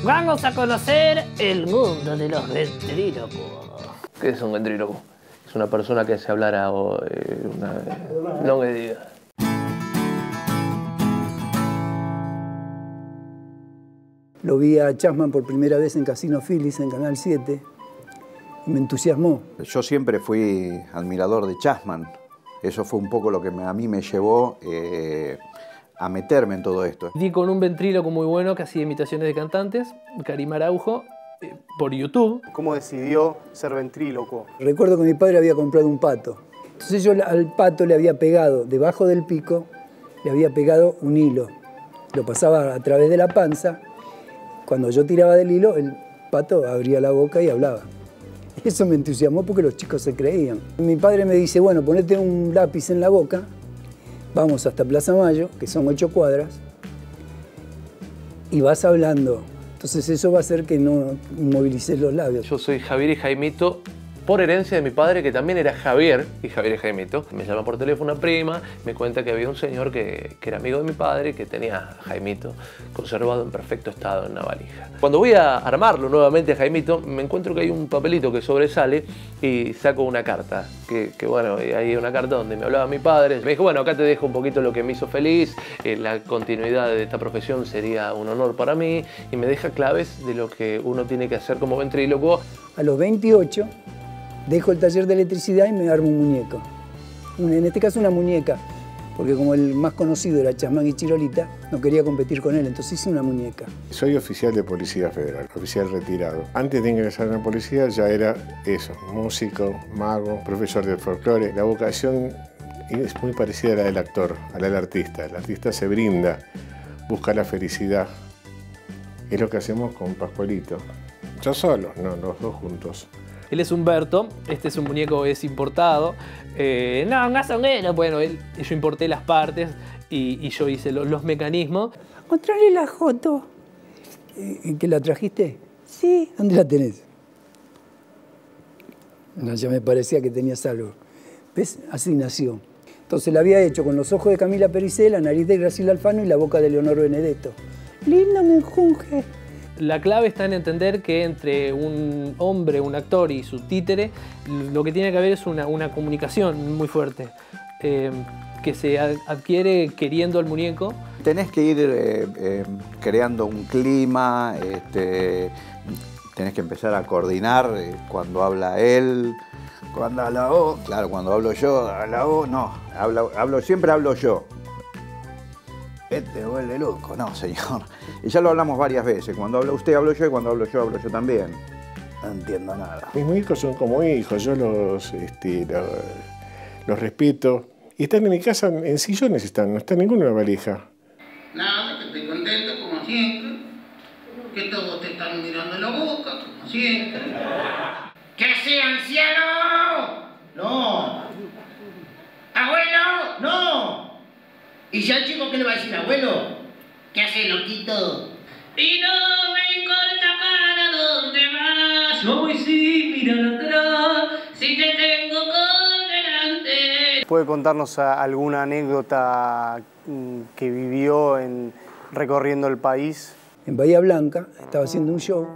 Vamos a conocer el mundo de los ventrílocos. ¿Qué es un ventríloco? Es una persona que hace hablar a una... No me digas. Lo vi a Chasman por primera vez en Casino Phillies, en Canal 7, y me entusiasmó. Yo siempre fui admirador de Chasman. Eso fue un poco lo que a mí me llevó a meterme en todo esto. Di con un ventríloco muy bueno que hacía imitaciones de cantantes, Karim Araujo, por YouTube. ¿Cómo decidió ser ventríloco? Recuerdo que mi padre había comprado un pato. Entonces yo al pato le había pegado, debajo del pico, le había pegado un hilo. Lo pasaba a través de la panza. Cuando yo tiraba del hilo, el pato abría la boca y hablaba. Eso me entusiasmó porque los chicos se creían. Mi padre me dice, bueno, ponete un lápiz en la boca, vamos hasta Plaza Mayo, que son 8 cuadras, y vas hablando. Entonces eso va a hacer que no inmovilices los labios. Yo soy Javier y Jaimito, por herencia de mi padre, que también era Javier y Jaimito. Me llama por teléfono una prima, me cuenta que había un señor que era amigo de mi padre, que tenía a Jaimito conservado en perfecto estado en una valija. Cuando voy a armarlo nuevamente a Jaimito, me encuentro que hay un papelito que sobresale y saco una carta. Bueno, hay una carta donde me hablaba mi padre. Me dijo, bueno, acá te dejo un poquito lo que me hizo feliz, la continuidad de esta profesión sería un honor para mí, y me deja claves de lo que uno tiene que hacer como ventríloco. A los 28, dejo el taller de electricidad y me armo un muñeco. En este caso una muñeca, porque como el más conocido era Chasman y Chirolita, no quería competir con él, entonces hice una muñeca. Soy oficial de Policía Federal, oficial retirado. Antes de ingresar en la policía ya era eso, músico, mago, profesor de folclore. La vocación es muy parecida a la del actor, a la del artista. El artista se brinda, busca la felicidad. Es lo que hacemos con Pascualito. Yo solo, no, los dos juntos. Él es Humberto, este es un muñeco es importado. No, gasonero. Bueno, yo importé las partes y yo hice los mecanismos. Mostrarle la foto. ¿Que la trajiste? Sí. ¿Dónde la tenés? No, ya me parecía que tenías algo. ¿Ves? Así nació. Entonces la había hecho con los ojos de Camila Pericé, la nariz de Graciela Alfano y la boca de Leonor Benedetto. Lindo menjunje. La clave está en entender que entre un hombre, un actor y su títere, lo que tiene que haber es una comunicación muy fuerte, que se adquiere queriendo al muñeco. Tenés que ir creando un clima, tenés que empezar a coordinar cuando habla él, cuando habla vos, claro, cuando hablo yo, habla vos, no, siempre hablo yo. Este vuelve loco, no, señor. Y ya lo hablamos varias veces. Cuando habla usted, hablo yo, y cuando hablo yo también. No entiendo nada. Mis hijos son como hijos, yo los los respeto. Y están en mi casa, en sillones están, no está ninguno en la valija. Nada, que estoy contento como siempre. Que todos te están mirando en la boca, como siempre. ¿Qué hace, anciano? No. ¿Abuelo? No. ¿Y ya el chico qué le va a decir, abuelo? ¿Qué hace, loquito? Y no me importa para dónde vas. Yo voy sin mirar atrás, si te tengo por delante. ¿Puede contarnos alguna anécdota que vivió recorriendo el país? En Bahía Blanca estaba haciendo un show.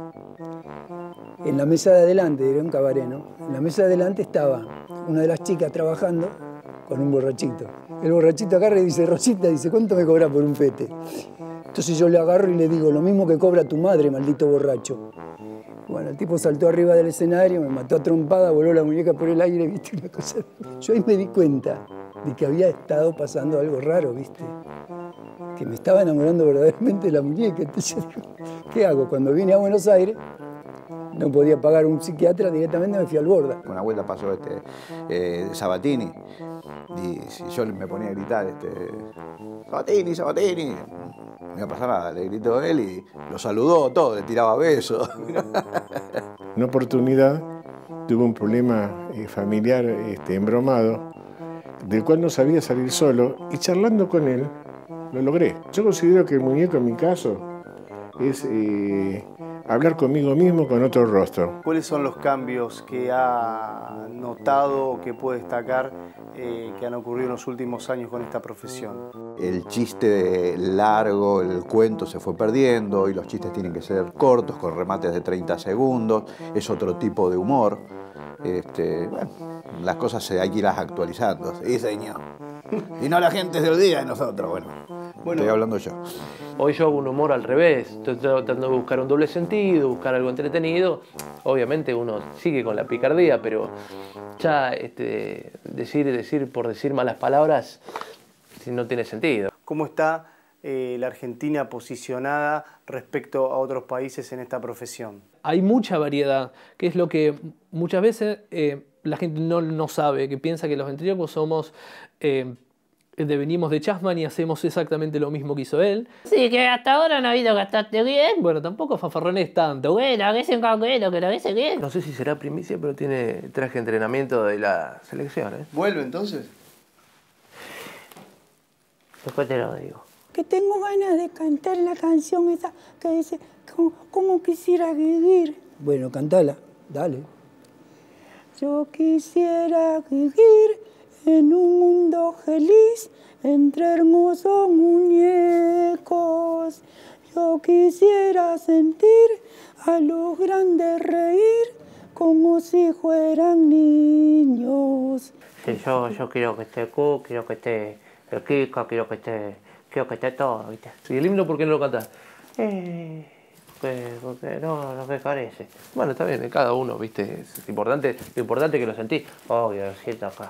En la mesa de adelante, era un cabaret, ¿no? En la mesa de adelante estaba una de las chicas trabajando con un borrachito. El borrachito agarra y dice, Rosita, dice, ¿cuánto me cobra por un fete? Entonces yo le agarro y le digo, lo mismo que cobra tu madre, maldito borracho. Bueno, el tipo saltó arriba del escenario, me mató a trompada, voló la muñeca por el aire, ¿viste? Una cosa. Yo ahí me di cuenta de que había estado pasando algo raro, ¿viste? Que me estaba enamorando verdaderamente de la muñeca. Entonces digo, ¿qué hago? Cuando vine a Buenos Aires, no podía pagar un psiquiatra, directamente me fui al Borda. Una vuelta pasó Sabatini, y si yo me ponía a gritar, Sabatini, Sabatini, no iba a pasar nada, le gritó él y lo saludó todo, le tiraba besos. Una oportunidad tuve un problema familiar embromado, del cual no sabía salir solo, y charlando con él, lo logré. Yo considero que el muñeco, en mi caso, es hablar conmigo mismo con otro rostro. ¿Cuáles son los cambios que ha notado o que puede destacar que han ocurrido en los últimos años con esta profesión? El chiste largo, el cuento se fue perdiendo y los chistes tienen que ser cortos, con remates de 30 segundos. Es otro tipo de humor. Bueno, las cosas hay que irlas actualizando. Sí, señor. Si no, la gente se olvida de nosotros. Bueno, estoy hablando yo. Hoy yo hago un humor al revés, estoy tratando de buscar un doble sentido, buscar algo entretenido. Obviamente uno sigue con la picardía, pero ya decir por decir malas palabras no tiene sentido. ¿Cómo está la Argentina posicionada respecto a otros países en esta profesión? Hay mucha variedad, que es lo que muchas veces la gente no sabe, que piensa que los ventrílocos somos... venimos de Chasman y hacemos exactamente lo mismo que hizo él. Sí, que hasta ahora no ha habido gastaste bien. Bueno, tampoco fanfarrones tanto. Bueno, que se encargue, que lo que se quede. No sé si será primicia, pero tiene traje de entrenamiento de la selección, ¿eh? ¿Vuelve entonces? Después te lo digo. Que tengo ganas de cantar la canción esa que dice, ¿cómo quisiera vivir? Bueno, cantala, dale. Yo quisiera vivir en un mundo feliz, entre hermosos muñecos. Yo quisiera sentir a los grandes reír como si fueran niños. Sí, yo quiero que esté Q, quiero que esté el Kika, quiero que esté todo, ¿viste? ¿Y el himno por qué no lo cantás? Porque no me parece. Bueno, está bien, cada uno, ¿viste? Lo importante es que lo sentís. Obvio, lo siento acá.